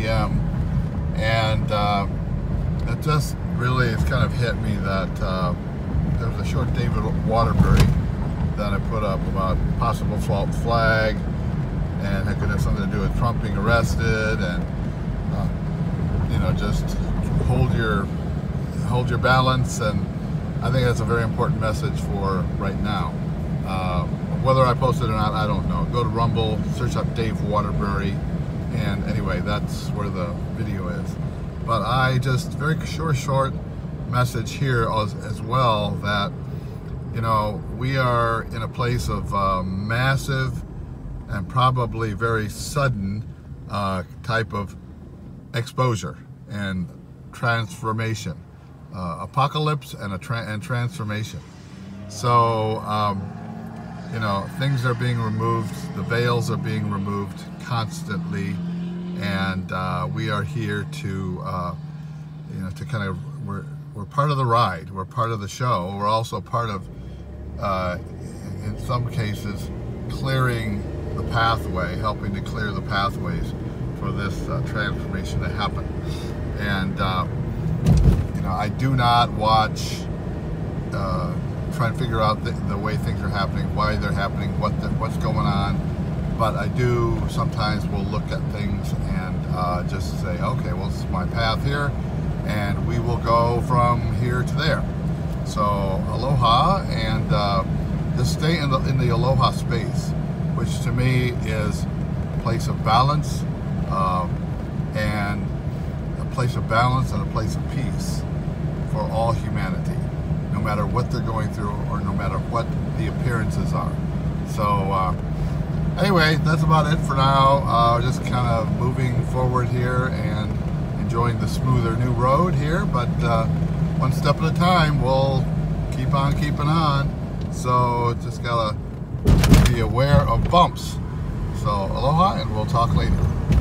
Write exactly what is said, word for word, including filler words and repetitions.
m And uh, it just really has kind of hit me that uh, there was a short David Waterbury that I put up about possible false flag, and it could have something to do with Trump being arrested, and uh, you know, just hold your hold your balance. And I think that's a very important message for right now. Uh, whether I post it or not, I don't know. Go to Rumble, search up Dave Waterbury, and anyway, that's where the video is. But I just, very short, short message here as, as well, that, you know, we are in a place of uh, massive and probably very sudden uh, type of exposure and transformation. Uh, apocalypse and a tra and transformation. So, um, you know, things are being removed, the veils are being removed constantly, and uh, we are here to, uh, you know, to kind of, we're, we're part of the ride, we're part of the show, we're also part of, uh, in some cases, clearing the pathway, helping to clear the pathways for this uh, transformation to happen. And, uh, you know, I do not watch, uh, try and figure out the, the way things are happening, why they're happening, what the, what's going on. But I do sometimes will look at things and uh, just say, okay, well, this is my path here, and we will go from here to there. So aloha, and uh, just stay in the in the aloha space, which to me is a place of balance, um, and a place of balance and a place of peace for all humanity, no matter what they're going through or no matter what the appearances are. So uh, anyway, that's about it for now. Uh, just kind of moving forward here and enjoying the smoother new road here, but uh, one step at a time, we'll keep on keeping on. So just gotta be aware of bumps. So aloha, and we'll talk later.